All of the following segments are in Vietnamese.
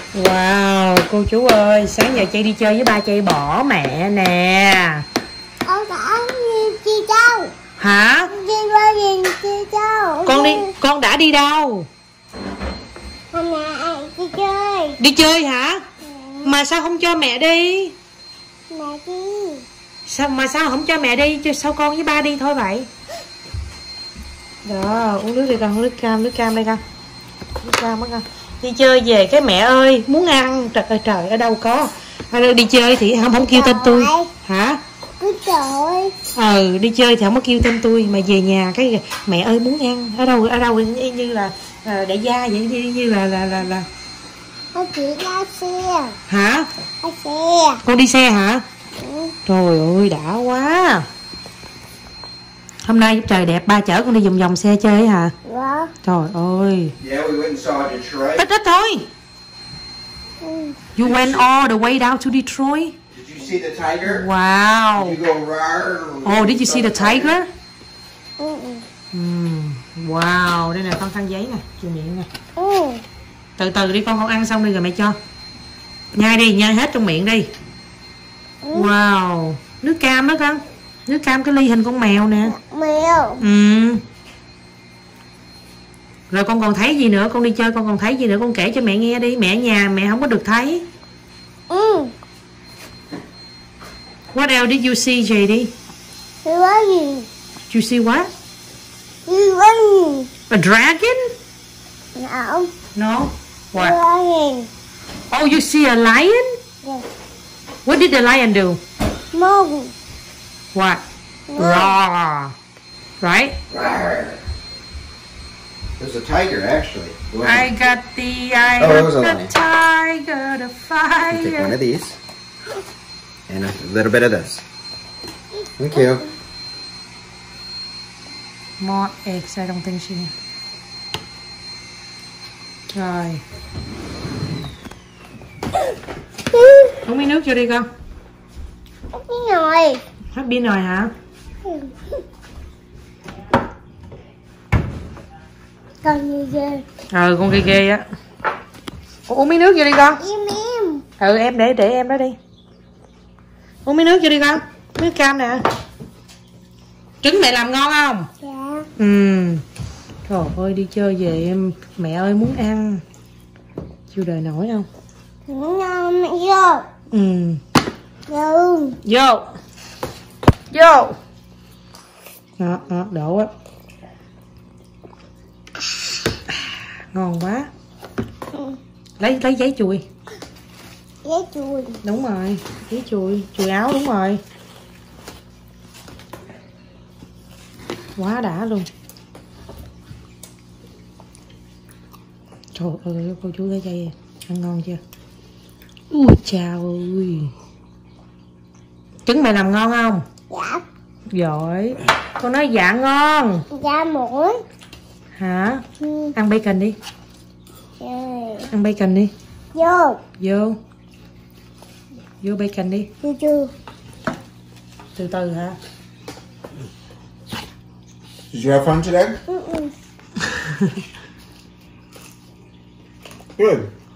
Wow, cô chú ơi, sáng giờ Chay đi chơi với ba Chay bỏ mẹ nè. Con đã đi đâu? Hả? Đi qua gì đi đâu? Con đã đi đâu? Hôm nay đi chơi. Đi chơi hả? Mà sao không cho mẹ đi? Mẹ đi. Sao không cho mẹ đi? Sao con với ba đi thôi vậy? Đó, uống nước đi con, uống nước cam đây con. Nước cam đó con. Đi chơi về cái mẹ ơi, muốn ăn. Trời ơi trời, ở đâu có. Đi chơi thì không kêu tên tôi. Hả? Đi chơi thì không có kêu tên tôi, mà về nhà cái mẹ ơi muốn ăn. Ở đâu như là đại gia vậy, như là Con chỉ ra xe. hả? Ra xe. Con đi xe hả? Ừ. Trời ơi đã quá. Hôm nay trời đẹp, ba chở con đi vòng vòng xe chơi hả? Dạ. Trời ơi. Yeah, we went and saw Detroit. Ít thôi. Ừ. You went all the way down to Detroit? Did you see the tiger? Wow. Did you go rar? Oh, did you see the tiger? Ừ. Wow, đây nè con khăn giấy nè, chùi miệng nè. Ừ. Từ từ đi con ăn xong đi rồi mẹ cho. Nhai đi, nhai hết trong miệng đi. Wow, nước cam đó con. Nước cam cái ly hình con mèo nè. Mèo. Rồi con còn thấy gì nữa? Con đi chơi con còn thấy gì nữa? Con kể cho mẹ nghe đi. Mẹ ở nhà mẹ không có được thấy. What else did you see, JD? You see what? A dragon? No. No. What? Dragon. Oh, you see a lion? Yes. What did the lion do? Move. What? Roar. Right? Rar. There's a tiger, actually. I got the eye Oh, it of was a the lion. tiger, the Take one fire. of these. And a little bit of this. Thank you. More eggs, I don't think she. Rồi. Uống miếng nước cho đi con. Cái nồi. Hết pin rồi hả? Con như ghê. Con ghê ghê á. Uống miếng nước cho đi con. Im. Em để em đó đi. Uống miếng nước cho đi con. Nước cam nè. Trứng mẹ làm ngon không? Dạ. Trời ơi đi chơi về em mẹ ơi muốn ăn. Chịu đời nổi không? Ngon mẹ vô. Vô. Vô. Vô. Đó, đổ á. Ngon quá. Lấy giấy chùi. Giấy chùi. Đúng rồi, giấy chùi áo đúng rồi. Quá đã luôn. Trời ơi cô chú thấy chay ăn ngon chưa? Ui chào ơi. Trứng mẹ làm ngon không? Dạ. Giỏi. Con nói dạ ngon. Dạ mũi. Hả? Ăn bacon đi. Trời. Ăn bacon đi. Vô. Vô bacon đi. Chưa. Từ từ hả? Did you have fun today? Good.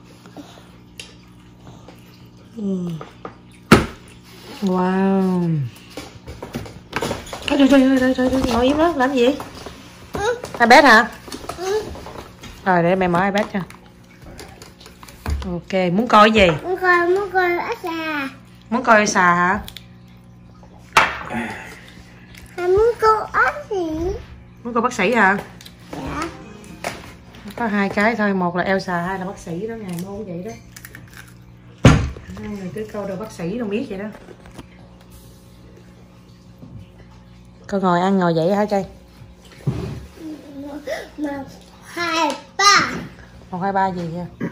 Wow. Trời, ngồi im đó, làm gì? iPad hả? Rồi để mẹ mở iPad cho. Ok, muốn coi gì? Muốn coi ác xà. Muốn coi xà hả? Muốn coi ác gì? Muốn coi bác sĩ hả? Dạ. Có hai cái thôi, một là Elsa, hai là bác sĩ đó, ngày môn vậy đó. Hai người cứ câu đồ bác sĩ đâu biết vậy đó. Con ngồi ăn ngồi vậy hả Chay? 1, 2, 3. 1, 2, 3 gì vậy?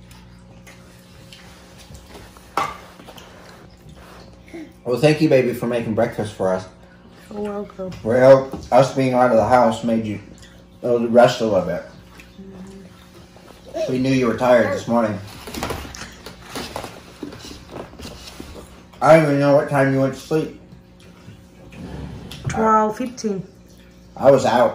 Well, thank you, baby, for making breakfast for us. You're welcome. Well, us being out of the house made you rest a little bit. We knew you were tired this morning. I don't even know what time you went to sleep. 12:15. I was out.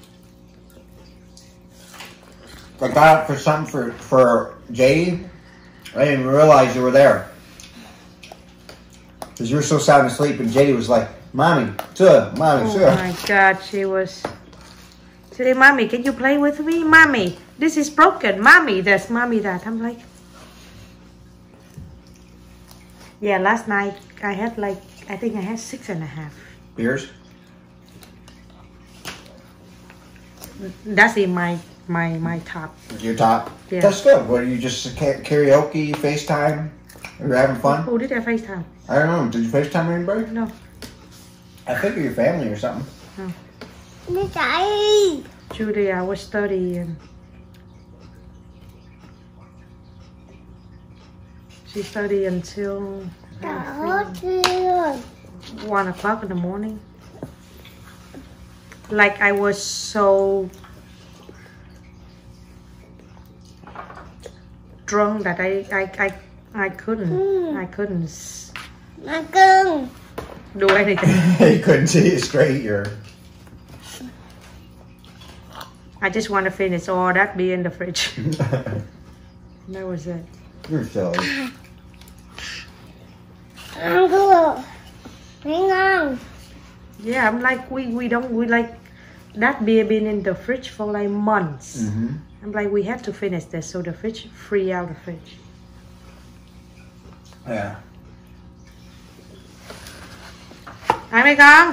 I got up for something for Jay, I didn't even realize you were there. Because you were so sound asleep, and JD was like, Mommy, sir, Mommy, Oh sir. my God, she was. She said, Mommy, can you play with me? Mommy, this is broken. Mommy, this, Mommy, that. I'm like, yeah, last night I had like, I think I had 6.5. Beers? That's in my top. Your top? Yeah. That's good. What, are you just karaoke, FaceTime? Are you having fun? Who did I FaceTime? I don't know. Did you FaceTime anybody? No. I think of your family or something. Đi chạy. Julia was studying. She studied until Đó chưa. 1 o'clock in the morning. Like I was so drunk that I couldn't Mà cưng. do anything. You couldn't see it straight. I just want to finish all that beer in the fridge. That was it. You're silly. Ăn thua. Thấy ngon. Yeah, I'm like we like that beer been in the fridge for like months. Mm-hmm. I'm like we have to finish this so the fridge free out the fridge. Yeah. Ăn đi con.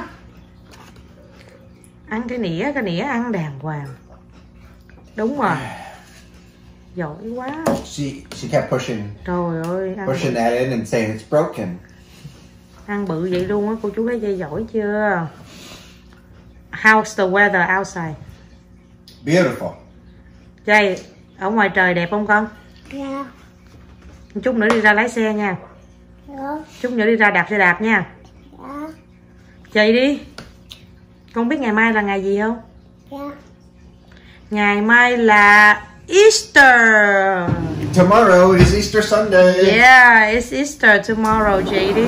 Ăn cái nĩa ăn đàng hoàng. Đúng rồi. Giỏi quá. She kept pushing Trời ơi, ăn that in and saying it's broken. ăn bự vậy luôn á, cô chú thấy dây giỏi chưa? How's the weather outside? Beautiful. Jay, ở ngoài trời đẹp không con? Dạ. Một chút nữa đi ra lái xe nha. Dạ. Chút nữa đi ra đạp xe đạp nha. Dạ. Chạy đi. Con biết ngày mai là ngày gì không? Dạ. Ngày mai là Easter. Tomorrow is Easter Sunday. Yeah, it's Easter tomorrow, JD.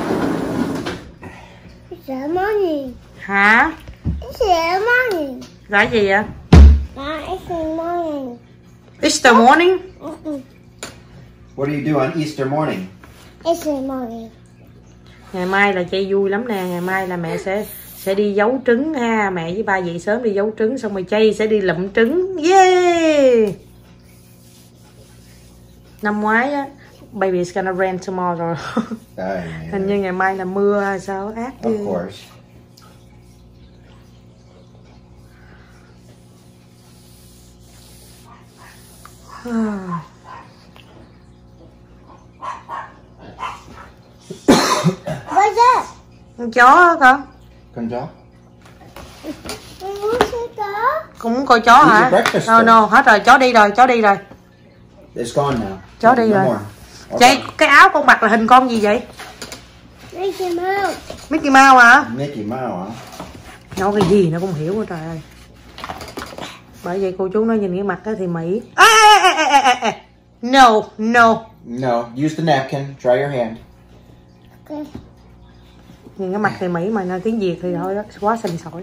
Sợ món gì? Hả? Sợ món gì? Là gì vậy? Đó, sợ món gì? Easter morning? What do you do on Easter morning? Sợ món gì? Ngày mai là Chay vui lắm nè. Ngày mai là mẹ sẽ đi giấu trứng ha. Mẹ với ba dậy sớm đi giấu trứng. Xong rồi Chay sẽ đi lụm trứng. Yeah. Năm ngoái á, baby's gonna rain tomorrow. Hình như ngày mai là mưa hay sao ác ghê. Of course. Bây giờ Con chó hả con? Con chó? con muốn xe chó. Con muốn coi chó hả? No, hết rồi, chó đi rồi. It's gone now. Chó đi rồi. Vậy cái áo con mặc là hình con gì vậy? Mickey Mouse. Mickey Mouse hả? Mickey Mouse hả? Nó cái gì nó cũng hiểu quá trời ơi. Bởi vậy cô chú nói nhìn cái mặt đó thì Mỹ. No. No, use the napkin. Dry your hand. Okay. Nhìn cái mặt thì Mỹ mà nói tiếng Việt thì thôi đó, quá xinh xỏi.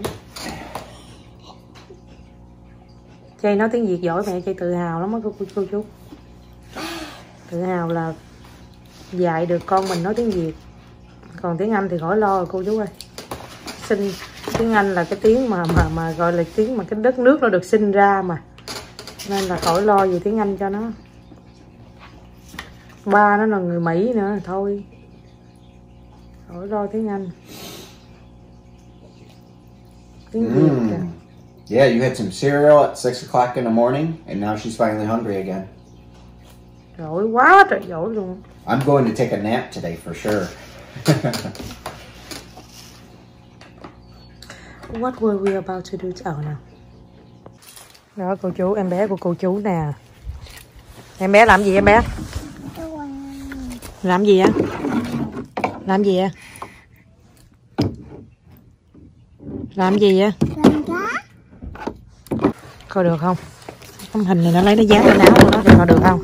Chay nói tiếng Việt giỏi mẹ Chay tự hào lắm á cô chú. Tự hào là dạy được con mình nói tiếng Việt. Còn tiếng Anh thì khỏi lo rồi cô chú ơi. Tiếng Anh là cái tiếng mà gọi là tiếng mà cái đất nước nó được sinh ra mà. Nên là khỏi lo về tiếng Anh cho nó. Ba nó là người Mỹ nữa thôi. Khỏi lo tiếng Anh. Tiếng Việt kìa. Yeah, you had some cereal at 6 o'clock in the morning, and now she's finally hungry again. Giỏi quá trời giỏi luôn. I'm going to take a nap today for sure. What were we about to do? Nào. Đó cô chú, em bé của cô chú nè. Em bé làm gì em bé? Làm gì á? Làm gì á? Làm gì á? Làm cá. Coi được không? Tấm hình này nó lấy nó dán lên áo của nó thì coi được không?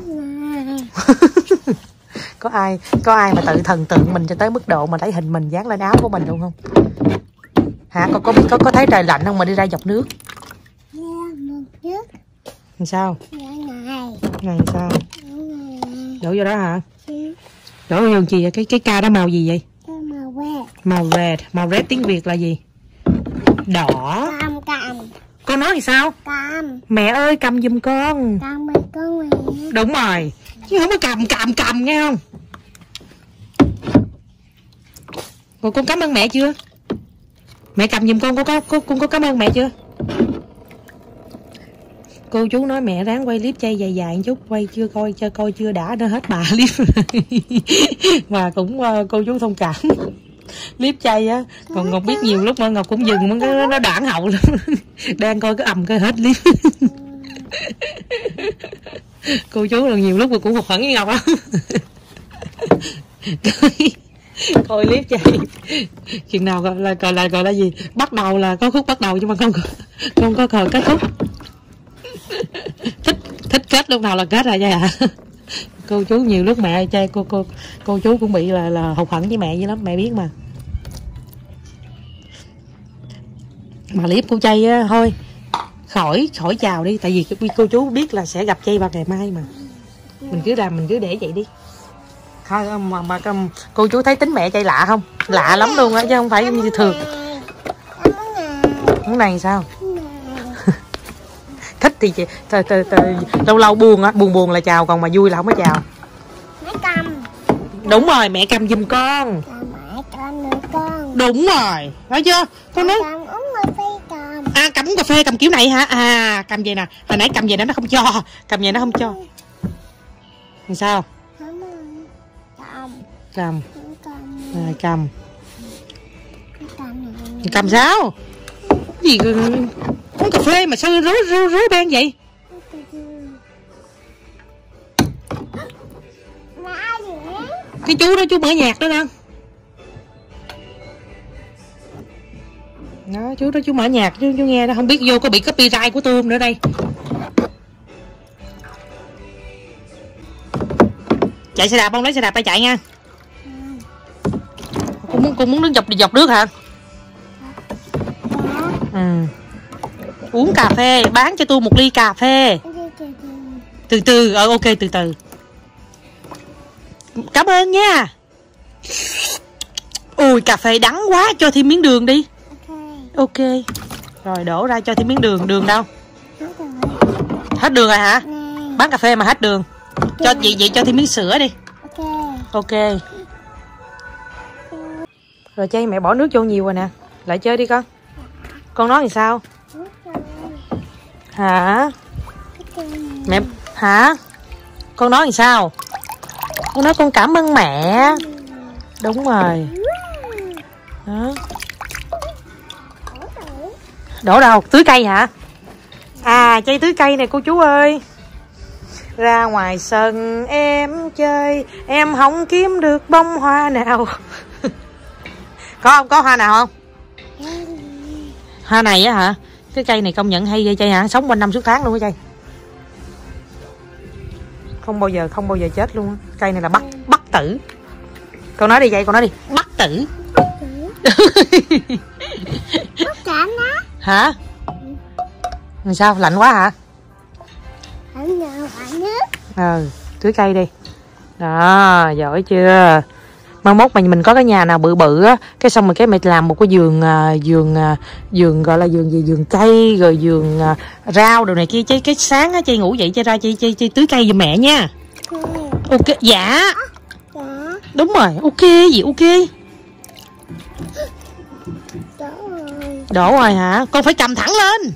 Có ai mà tự thần tượng mình cho tới mức độ mà lấy hình mình dán lên áo của mình luôn không? Hả? Con có thấy trời lạnh không mà đi ra dọc nước? Một chút. Làm sao? Ngày. Ngày sao? Đổ vô đó hả? Ừ. Đổ vô gì vậy? Cái ca đó màu gì vậy? Cái màu red. Màu red. Màu red tiếng Việt là gì? Đỏ. Cầm. Con nói thì sao? Cầm. Mẹ ơi cầm giùm con. Cầm mày con mẹ. Đúng rồi. Chứ không có cầm nghe không? Rồi con cảm ơn mẹ chưa? Mẹ cầm giùm con có cảm ơn mẹ chưa? Cô chú nói mẹ ráng quay clip chay dài một chút, quay chưa coi chưa đã nó hết bà clip. Mà cũng cô chú thông cảm. Clip chay á, còn Ngọc biết nhiều lúc mà Ngọc cũng dừng nó đoạn hậu lắm. Đang coi cái ầm cái hết clip. Cô chú là nhiều lúc cũng hụt hẫng với Ngọc á. Coi clip chay chừng nào gọi là gì, bắt đầu là có khúc bắt đầu nhưng mà không có kết thúc. thích kết lúc nào là kết rồi vậy hả? Cô chú nhiều lúc mẹ chay cô chú cũng bị là hụt hẫng với mẹ dữ lắm, mẹ biết mà clip của chay á thôi khỏi chào đi, tại vì cô chú biết là sẽ gặp chay vào ngày mai mà mình cứ để vậy đi thôi. Mà cô chú thấy tính mẹ chay lạ không? Lạ lắm luôn á chứ không phải như thường. Cái này sao? Thích thì chị lâu lâu buồn là chào, còn mà vui là không có chào. Mẹ cầm. Đúng rồi, mẹ cầm giùm con. Mẹ cầm nữa con. Đúng rồi, thấy chưa? Con nói Cầm uống cà phê cầm. à, cầm cà phê cầm kiểu này hả? À, cầm vậy nè, hồi nãy cầm vậy nó không cho, cầm vậy nó không cho. Làm sao? Cầm. Cầm. Cầm sao? Gì uống cà phê mà sao rối beng vậy? Cái chú đó chú mở nhạc đó nè. Đó, chú đó chú mở nhạc chú nghe đó, không biết vô có bị copyright của tôi không nữa đây. Chạy xe đạp không? Lấy xe đạp ra chạy nha. Con muốn đứng dọc nước hả? Ừ. Uống cà phê, bán cho tôi một ly cà phê. Từ từ, ok từ từ. Cảm ơn nha. Ui cà phê đắng quá, cho thêm miếng đường đi. Ok. Rồi đổ ra cho thêm miếng đường. Đường đâu? Hết đường rồi hả? Bán cà phê mà hết đường. Cho vậy cho thêm miếng sữa đi. Ok. Rồi chay mẹ bỏ nước vô nhiều rồi nè. Lại chơi đi con. Con nói thì sao? Hả? Mẹ hả? Con nói thì sao? Con nói con cảm ơn mẹ. Đúng rồi. Đó. Đổ đâu? Tưới cây hả? À, chay tưới cây nè cô chú ơi. Ra ngoài sân em chơi, em không kiếm được bông hoa nào. Có không? Có hoa nào không? Hoa này á hả? Cái cây này công nhận hay ghê chay hả? Sống quanh năm suốt tháng luôn á chay. Không bao giờ chết luôn á. Cây này là bắt tử. Con nói đi chay, con nói đi. Bắt tử. Hả? Sao? Lạnh quá hả? Tưới cây đi. Đó, giỏi chưa? Mai mốt mà mình có cái nhà nào bự bự á, cái xong rồi cái mày làm một cái vườn gọi là vườn gì, vườn cây rồi vườn rau đồ này kia, cái sáng á chay ngủ dậy chay ra chay tưới cây giùm mẹ nha. Ok, dạ. Đúng rồi, ok gì ok. Đổ rồi hả? Con phải cầm thẳng lên.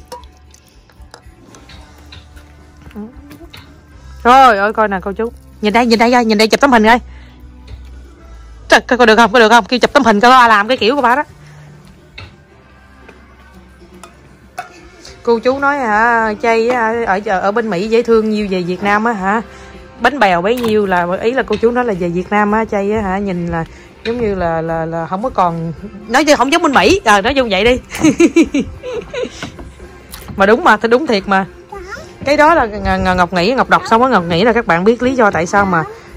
Rồi ơi coi nè cô chú. Nhìn đây chụp tấm hình coi. Trời, có được không? Kêu chụp tấm hình cho ba làm cái kiểu của ba đó. Cô chú nói hả, chay ở bên Mỹ dễ thương nhiều, về Việt Nam á hả, bánh bèo bấy nhiêu, là ý là cô chú nói là về Việt Nam á chay á hả, nhìn là giống như là không có còn, nói chứ không giống bên Mỹ, nói chung vậy đi. Mà đúng mà, đúng thiệt mà. Cái đó là Ngọc nghĩ, Ngọc đọc xong á, Ngọc nghĩ là các bạn biết lý do tại sao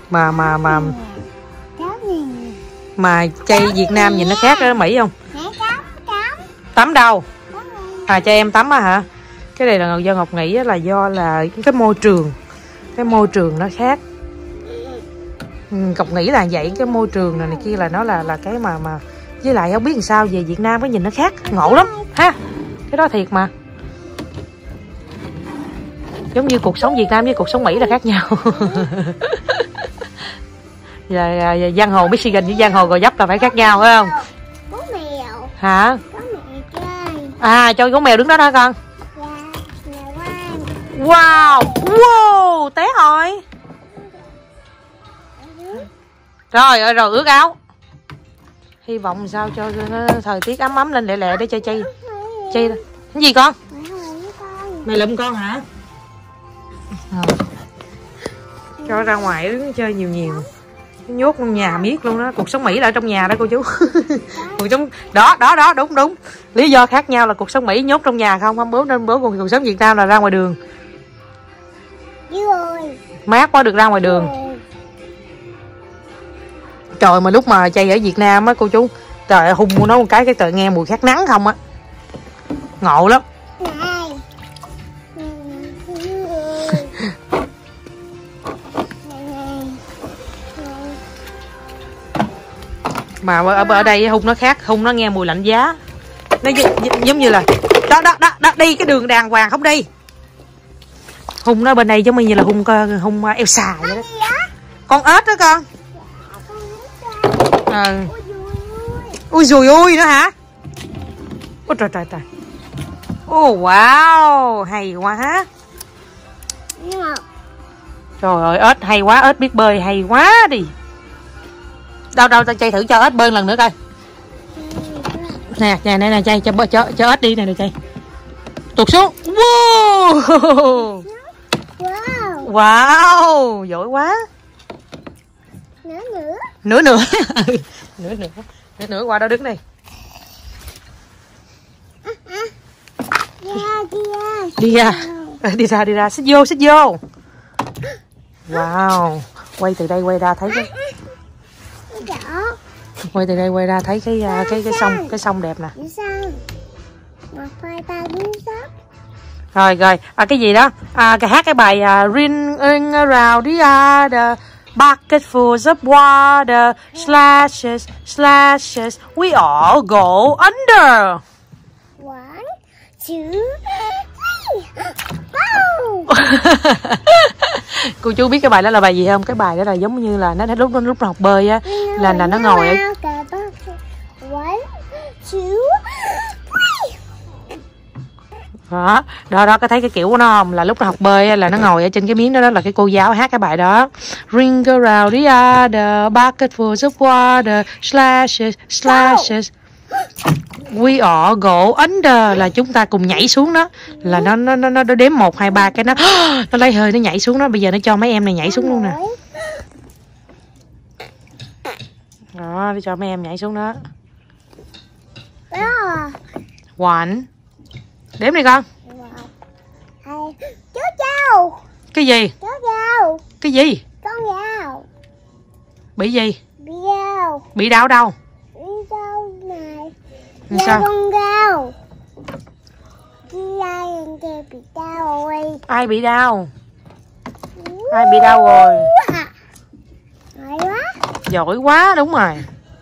mà chay Việt Nam nhìn nó khác ở Mỹ không? Tắm đâu? À cho em tắm á hả? Cái này là do Ngọc nghĩ là do là cái môi trường nó khác. Cọc nghĩ là vậy, cái môi trường này kia là nó là cái mà với lại không biết làm sao về Việt Nam cái nhìn nó khác ngộ lắm ha, cái đó thiệt mà. Giống như cuộc sống Việt Nam với cuộc sống Mỹ là khác nhau. Và giang hồ Michigan với giang hồ Gò Vấp là phải khác nhau phải không? Có mèo. Hả? Có mèo chơi. À cho con mèo đứng đó đó con. Dạ, mèo ngoan. Wow, wow, té rồi. Rồi rồi ướt áo. Hy vọng sao cho nó thời tiết ấm ấm lên lẹ lẹ để chơi chơi. Chơi cái gì con? Mày lụm con hả? Cho ra ngoài đứng chơi nhiều nhiều. Nhốt trong nhà miết luôn đó. Cuộc sống Mỹ là ở trong nhà đó cô chú. Cuộc sống đó đúng. Lý do khác nhau là cuộc sống Mỹ nhốt trong nhà không bố nên bố, còn cuộc sống Việt Nam là ra ngoài đường. Mát quá được ra ngoài đường. Trời mà lúc mà chơi ở Việt Nam á cô chú, trời ơi, hung của nó một cái trời nghe mùi khát nắng không á. Ngộ lắm. Mà ở đây hung nó khác, hung nó nghe mùi lạnh giá. Nó giống như là đó đi cái đường đàng hoàng không đi. Hung nó bên đây giống như là hung Elsa vậy đó. Con ếch đó con. Ui dùi ui nữa hả? Ôi trời. Oh wow, hay quá. Trời ơi ếch hay quá, ếch biết bơi hay quá đi. Đâu tao chơi thử cho ếch bơi lần nữa coi. Nè chơi cho ếch đi nè chơi. Tụt xuống. Wow. Wow, giỏi quá. Nữa qua đó đứng đi. Đi ra xích vô. Wow, quay từ đây quay ra thấy cái cái sông đẹp nè. Rồi cái gì đó cái hát cái bài ring around the bucket full of water, slashes, we all go under. 1, 2, 3. Cô chú biết cái bài đó là bài gì không? Cái bài đó là giống như là nó lúc nó học bơi á, là nó ngồi ở 1, 2, 3. Đó có thấy cái kiểu của nó không? Là lúc nó học bơi là nó ngồi ở trên cái miếng đó, là cái cô giáo hát cái bài đó. Ring around the other bucket full of water, slashes, we all go under, là chúng ta cùng nhảy xuống đó. Là nó đếm 1, 2, 3 cái nó lấy hơi nó nhảy xuống đó. Bây giờ nó cho mấy em này nhảy xuống luôn nè. Đó, cho mấy em nhảy xuống đó. 1. Đếm đi con. 2. Chú dao. Cái gì? Chú dao. Cái gì? Con dao. Bị gì? Bị dao. Bị đau đâu? Bị dao này. Sao? Con dao. Bị đau rồi. Ai bị đau? Ai bị đau rồi? Giỏi quá. Giỏi quá, đúng rồi.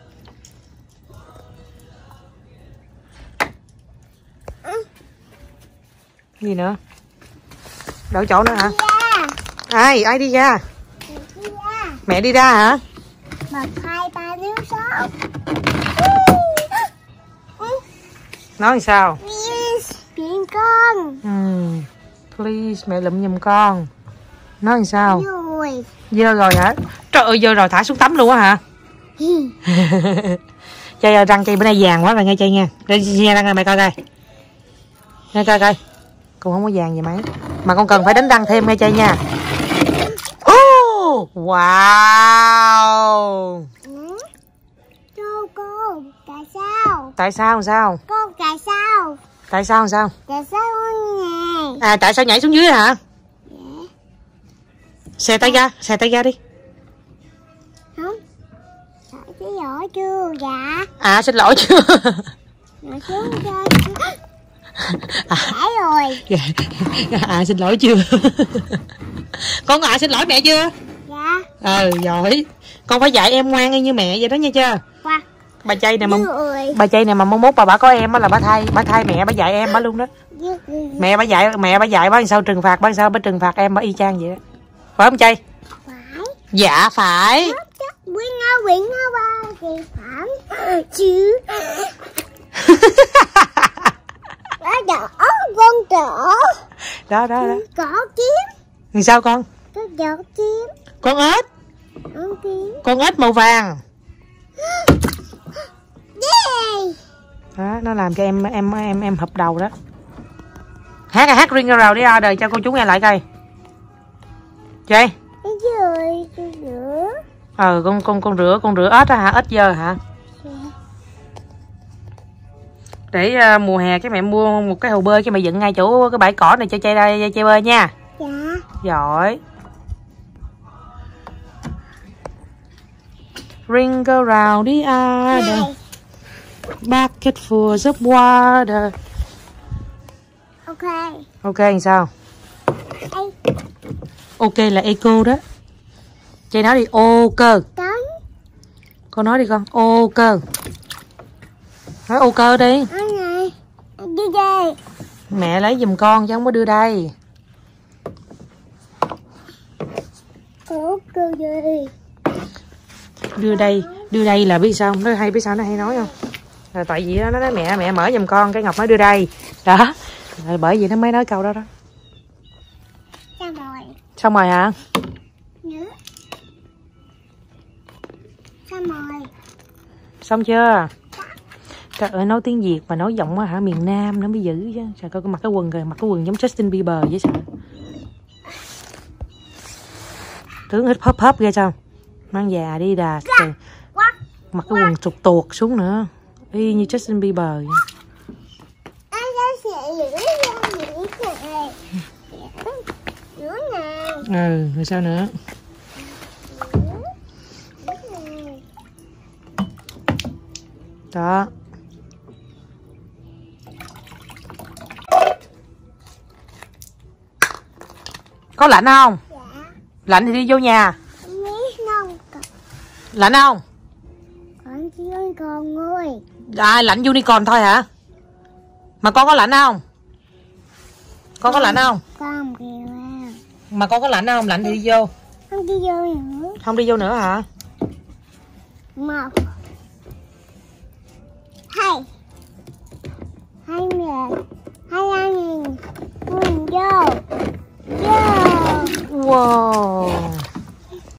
Gì nữa? Đổi chỗ nữa hả? Ai đi ra? Mẹ đi ra hả? 1, 2, 3 nước sốt. Nói làm sao? Please, biển con. Please, mẹ lụm giùm con. Nói làm sao? Rồi. Dơ rồi hả? Trời ơi, dơ rồi thả xuống tắm luôn á hả? Chơi răng cây bữa nay vàng quá rồi nghe chơi nha. Để nghe răng này mẹ coi coi. Nghe coi. Con không có vàng gì mấy. Mà con cần phải đánh răng thêm nghe chơi nha. Wow. Cô, tại sao? Tại sao? Cô, tại sao? Tại sao? Tại sao con À, tại sao nhảy xuống dưới hả? Xè tay ra đi. Không. Xin lỗi chưa? Dạ. À, xin lỗi chưa? Ngồi xuống chơi. Phải rồi. À, xin lỗi chưa? Con xin lỗi mẹ chưa? Dạ. Giỏi. Con phải dạy em ngoan như mẹ vậy đó nha chưa. Qua. Bà Chay này mà mốt bà có em á là bà thay mẹ bà dạy em bà luôn đó. Mẹ bà dạy bà làm sao trừng phạt bà sao bà trừng phạt em bà y chang vậy đó. Phải không Chay? Phải. Dạ phải. Quyển ba thì phải chứ. Đó con trỏ. Đó. Có kiếm. Thì sao con? Có giọt kiếm. Con ếch. Con kiếm. Con ếch màu vàng. Yeah. Đó, nó làm cho em hụp đầu đó. Hát Ring Around đi đời cho cô chú nghe lại coi. Chay. Rồi, con rửa. Con rửa ếch hả? Ếch dơ hả? Để mùa hè cái mẹ mua một cái hồ bơi cái mẹ dựng ngay chỗ cái bãi cỏ này cho Chay bơi nha. Dạ. Giỏi. Ring around the other bucket full of water. Ok. Ok làm sao? Ê. Ok là eco đó. Chay nói đi ô cơ. Con nói đi con. Ô cơ. Nói ô cơ đi. Anh này. Đưa đây. Mẹ lấy giùm con chứ không có đưa đây. Ô cơ gì? Đưa đây là biết sao? Nó hay biết sao nó hay nói không? Là tại vì nó nói mẹ mở giùm con, cái Ngọc nói đưa đây. Đó. Rồi bởi vì nó mới nói câu đó đó. Xong rồi hả? Nữa. Xong rồi. Xong chưa? Trời ơi nói tiếng Việt mà nói giọng hả miền Nam nó mới dữ chứ. Trời coi mặc cái quần kìa, mặc cái quần giống Justin Bieber vậy sao? Tướng hít hấp ghê sao? Mang già đi đà. Trời. Mặc cái quần tuột xuống nữa. Y như Justin Bieber vậy. Rồi sao nữa? Đó. Có lạnh không? Dạ. Lạnh thì đi vô nhà. Lạnh không? Con chỉ con ơi. Lạnh unicorn thôi hả? Mà con có lạnh không? Con có lạnh không? Con kìa. Mà con có lạnh không? Lạnh thì đi vô. Không đi vô nữa. Không đi vô nữa hả? 1 2 2 mẹ 2 anh vô. Wow.